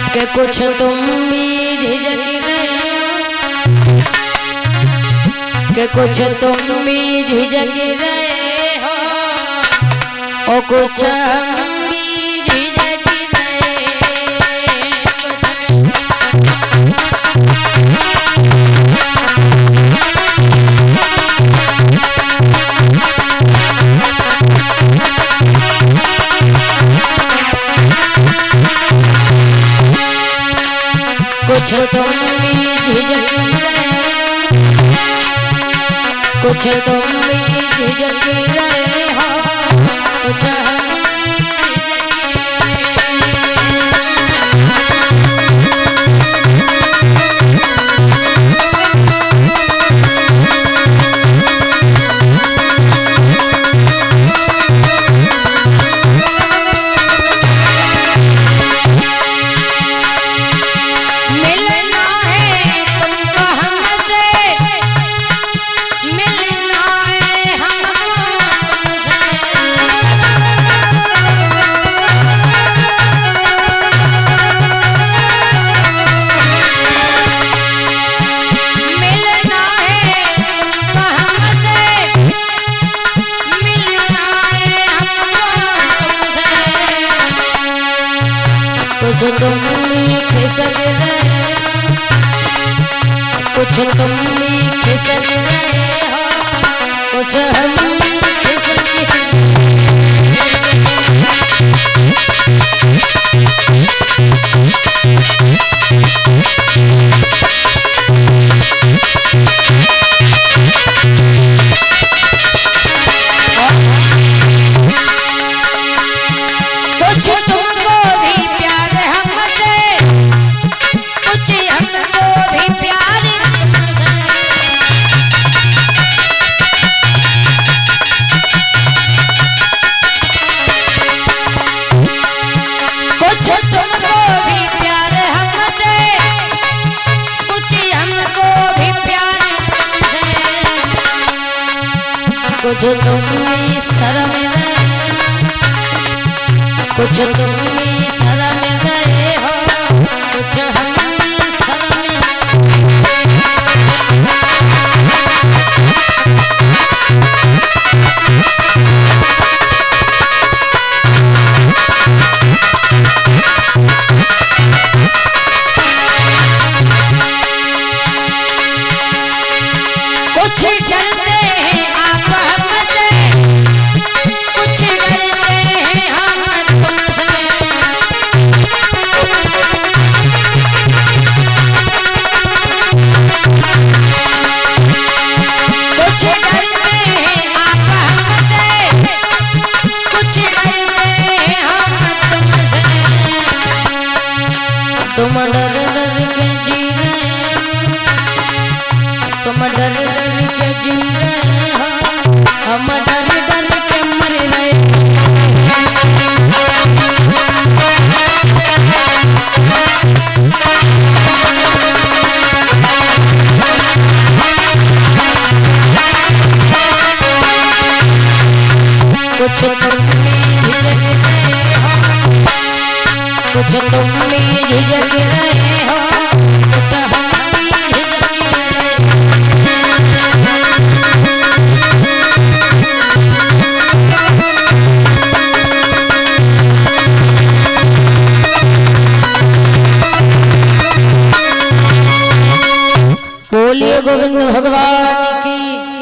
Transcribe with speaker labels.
Speaker 1: के कुछ तुम भी झिझक रहे हो, के कुछ तुम भी झिझक रहे हो और कुछ हम भी झिझक रहे कुछ तुम भी झिझक रहे, कुछ तुम भी झिझक रहे हो, कुछ हम कुछ तुम भी खिसक रहे, कुछ तुम भी खिसक रहे हो, कुछ हम भी खिसक कुछ तुमको भी प्यार हमसे, कुछ हमको भी प्यार तुमसे, कुछ तुमको भी प्यार हमसे, कुछ हमको भी प्यार तुमसे, कुछ तुम भी शर्म रहे, कुछ तुम भी शर्म रहे हो, कुछ हम भी शर्म कुछ डरते हैं आप हमसे, कुछ डरते हैं हम तुमसे, कुछ डरते हैं आप हमसे, कुछ डरते हैं हम तुमसे, तुम डर डर के जी रहे हो, तुम डर डर के जी रहे हो, हम डर डर के मर रहे कुछ तुम भी झिझक रहे हो, कुछ तुम भी झिझक रहे हो, कुछ हम भी झिझक रहे बोलिए गोविंद भगवान की।